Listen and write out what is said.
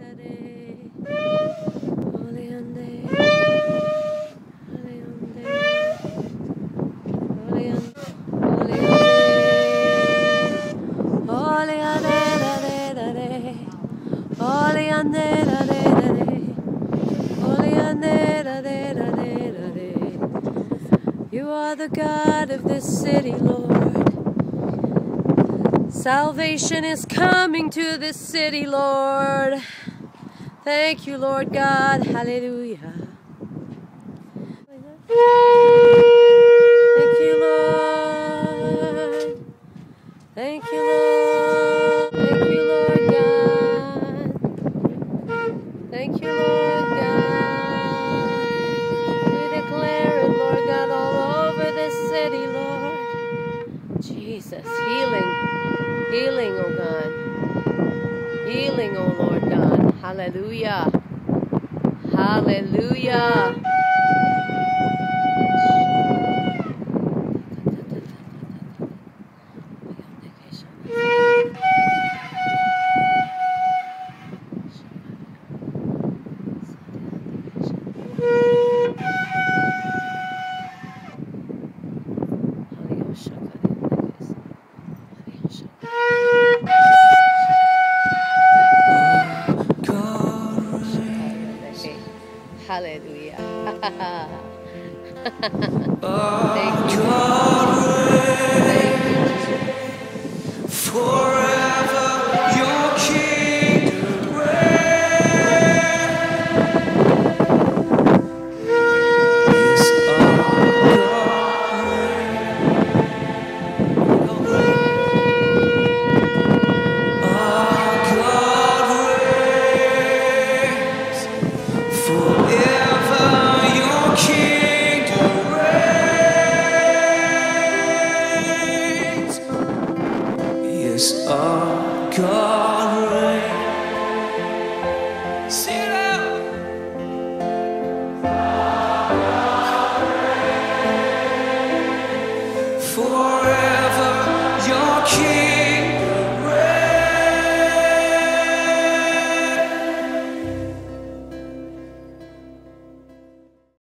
You are the God of this city, Lord. Salvation is coming to this city, Lord. Thank you, Lord God. Hallelujah. Thank you, Lord. Thank you, Lord. Thank you, Lord God. Thank you, Lord God. We declare it, Lord God, all over this city, Lord. Jesus, healing. Healing, oh God. Healing, oh Lord God. Hallelujah. Hallelujah. Hallelujah. Thank you. Thank you, Jesus. Forever your kingdom reigns. Yes, our God reigns. Our God reigns. Forever your kingdom reigns. Yes, our God reigns.